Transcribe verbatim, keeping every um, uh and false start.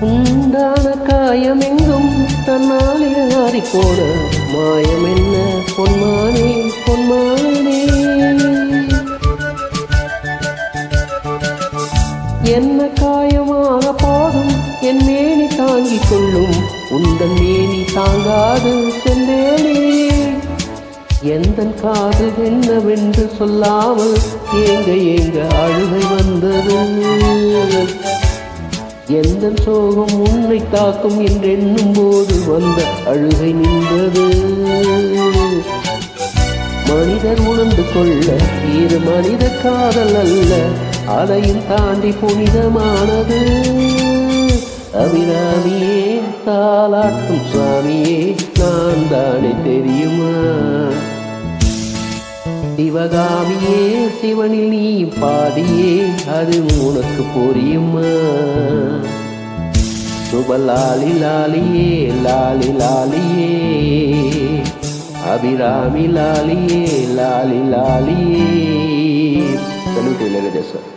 உண்டான காயமெங்கும் தன்னாலே ஆறிப்போன மாயம் என்ன பொன்மானே பொன்மானே. என்ன காயமான போதும் என் மேனி தாங்கிக் கொள்ளும் உந்தன் மேனி தாங்காது சென்றேனே. எந்தன் காது என்னவென்று சொல்லாமல் ஏங்க ஏங்க அழுகை வந்தது. எந்தன் சோகம் உன்னை தாக்கும் என்றெண்ணும் போது வந்த அழுகை நின்றது. மனிதர் உணர்ந்து கொள்ள இரு மனித காதல் அல்ல, அதையும் தாண்டி புனிதமானது. அபிராமியே தாலாட்டும் சுவாமியே நான் தானே தெரியுமா. சிவகாமியே சிவனில் நீ பாதியே அது உனக்கு புரியுமா. சுபலாலி லாலியே லாலி லாலியே அபிராமி லாலியே லாலி லாலியே. Salute, Lele Desa.